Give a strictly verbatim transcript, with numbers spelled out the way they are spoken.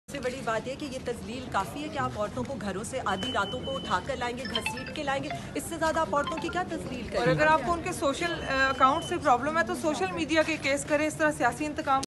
सबसे बड़ी बात है कि ये तजलील काफ़ी है कि आप औरतों को घरों से आधी रातों को उठा कर लाएंगे, घसीट के लाएंगे। इससे ज़्यादा आप औरतों की क्या तजलील करेंगे? और अगर आपको उनके सोशल अकाउंट से प्रॉब्लम है तो सोशल मीडिया के केस करें, इस तरह सियासी इंतकाम